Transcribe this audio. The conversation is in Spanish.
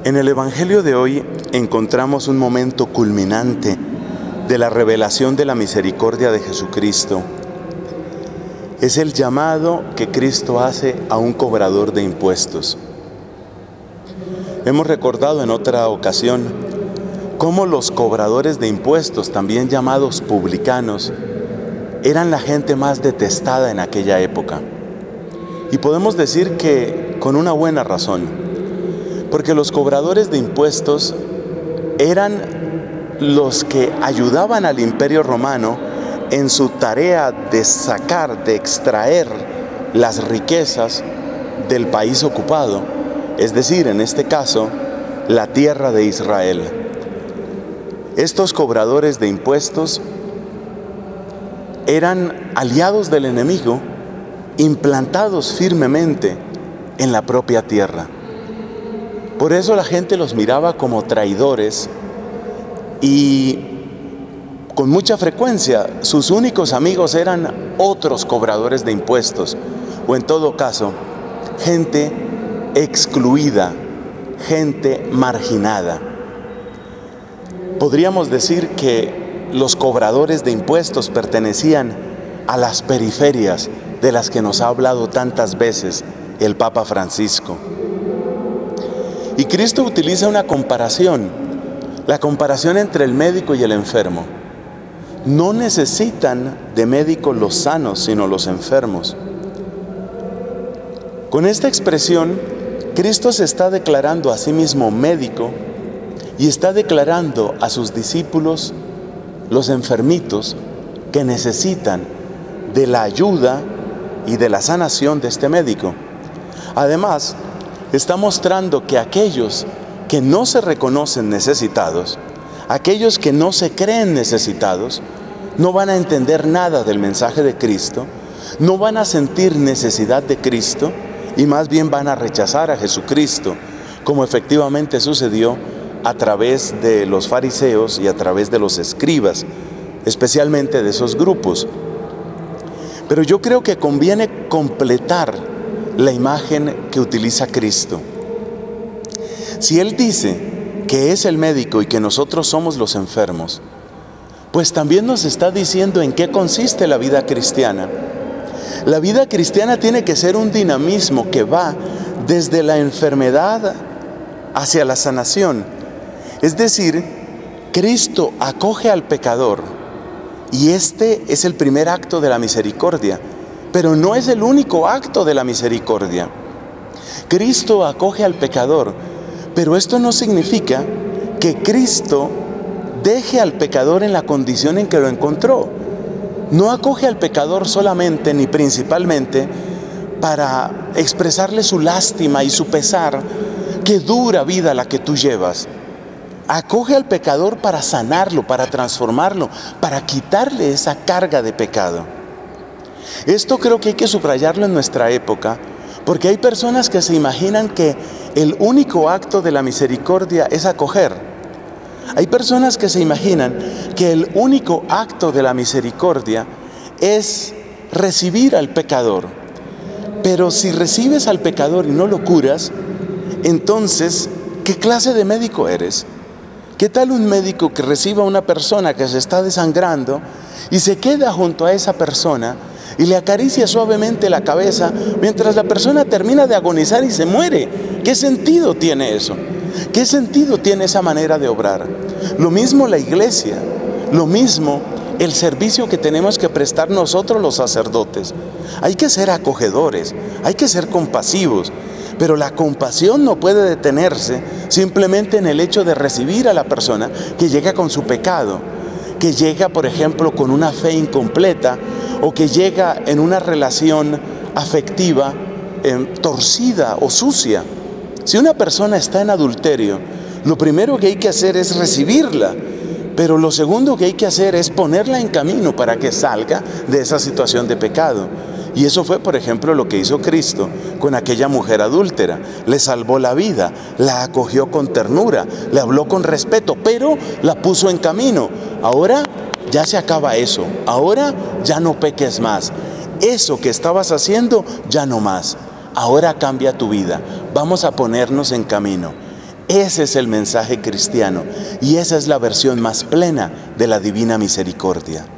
En el Evangelio de hoy encontramos un momento culminante de la revelación de la misericordia de Jesucristo. Es el llamado que Cristo hace a un cobrador de impuestos. Hemos recordado en otra ocasión cómo los cobradores de impuestos, también llamados publicanos, eran la gente más detestada en aquella época. Y podemos decir que con una buena razón, porque los cobradores de impuestos eran los que ayudaban al Imperio Romano en su tarea de sacar, de extraer las riquezas del país ocupado, es decir, en este caso, la tierra de Israel. Estos cobradores de impuestos eran aliados del enemigo, implantados firmemente en la propia tierra. Por eso la gente los miraba como traidores y con mucha frecuencia sus únicos amigos eran otros cobradores de impuestos, o en todo caso, gente excluida, gente marginada. Podríamos decir que los cobradores de impuestos pertenecían a las periferias de las que nos ha hablado tantas veces el Papa Francisco. Y Cristo utiliza una comparación, la comparación entre el médico y el enfermo. No necesitan de médicos los sanos, sino los enfermos. Con esta expresión, Cristo se está declarando a sí mismo médico y está declarando a sus discípulos, los enfermitos, que necesitan de la ayuda y de la sanación de este médico. Además, está mostrando que aquellos que no se reconocen necesitados, aquellos que no se creen necesitados, no van a entender nada del mensaje de Cristo, no van a sentir necesidad de Cristo y más bien van a rechazar a Jesucristo, como efectivamente sucedió a través de los fariseos y a través de los escribas, especialmente de esos grupos. Pero yo creo que conviene completar la imagen que utiliza Cristo. Si Él dice que es el médico y que nosotros somos los enfermos, pues también nos está diciendo en qué consiste la vida cristiana. La vida cristiana tiene que ser un dinamismo que va desde la enfermedad hacia la sanación. Es decir, Cristo acoge al pecador y este es el primer acto de la misericordia. Pero no es el único acto de la misericordia. Cristo acoge al pecador, pero esto no significa que Cristo deje al pecador en la condición en que lo encontró. No acoge al pecador solamente ni principalmente para expresarle su lástima y su pesar. Qué dura vida la que tú llevas. Acoge al pecador para sanarlo, para transformarlo, para quitarle esa carga de pecado. Esto creo que hay que subrayarlo en nuestra época, porque hay personas que se imaginan que el único acto de la misericordia es acoger. Hay personas que se imaginan que el único acto de la misericordia es recibir al pecador. Pero si recibes al pecador y no lo curas, entonces, ¿qué clase de médico eres? ¿Qué tal un médico que reciba a una persona que se está desangrando y se queda junto a esa persona y le acaricia suavemente la cabeza mientras la persona termina de agonizar y se muere? ¿Qué sentido tiene eso? ¿Qué sentido tiene esa manera de obrar? Lo mismo la iglesia, lo mismo el servicio que tenemos que prestar nosotros los sacerdotes. Hay que ser acogedores, hay que ser compasivos, pero la compasión no puede detenerse simplemente en el hecho de recibir a la persona que llega con su pecado, que llega, por ejemplo, con una fe incompleta, o que llega en una relación afectiva torcida o sucia. Si una persona está en adulterio, lo primero que hay que hacer es recibirla, pero lo segundo que hay que hacer es ponerla en camino para que salga de esa situación de pecado. Y eso fue, por ejemplo, lo que hizo Cristo con aquella mujer adúltera. Le salvó la vida, la acogió con ternura, le habló con respeto, pero la puso en camino. Ahora ya se acaba eso, ahora ya no peques más. Eso que estabas haciendo, ya no más. Ahora cambia tu vida, vamos a ponernos en camino. Ese es el mensaje cristiano y esa es la versión más plena de la divina misericordia.